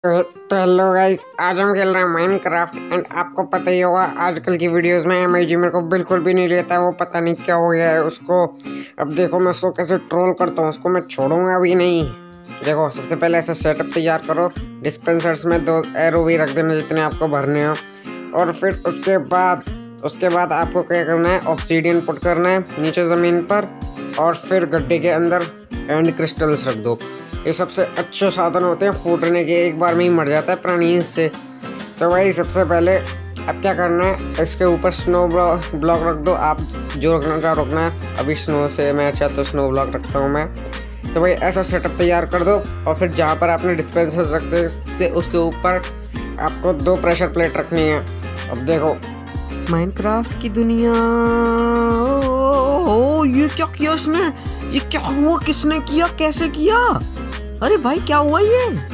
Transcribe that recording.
तो hello guys, आज हम खेल रहे हैं माइनक्राफ्ट। एंड आपको पता ही होगा आजकल की वीडियोस में MIG मेरे को बिल्कुल भी नहीं लेता है। वो पता नहीं क्या हो गया है उसको। अब देखो मैं उसको कैसे ट्रोल करता हूँ, उसको मैं छोड़ूंगा भी नहीं। देखो सबसे पहले ऐसा सेटअप तैयार करो, डिस्पेंसर्स में 2 एरो भी रख देना जितने आपको भरने हो। और फिर उसके बाद आपको क्या करना है, ऑब्सीडियन पुट करना है नीचे ज़मीन पर। और फिर गड्ढे के अंदर एंड क्रिस्टल्स रख दो। ये सबसे अच्छे साधन होते हैं फूटने के, एक बार में ही मर जाता है प्राणी इससे। तो भाई सबसे पहले अब क्या करना है, इसके ऊपर स्नो ब्लॉक रख दो। आप जो रखना चाहो रखना है, अभी स्नो से मैं अच्छा तो स्नो ब्लॉक रखता हूँ मैं। तो भाई ऐसा सेटअप तैयार कर दो। और फिर जहाँ पर आपने डिस्पेंसर रखते उसके ऊपर आपको 2 प्रेशर प्लेट रखनी है। अब देखो माइनक्राफ्ट की दुनिया। ओ ये क्या किया इसने, ये क्या हुआ, किसने किया, कैसे किया? अरे भाई क्या हुआ ये?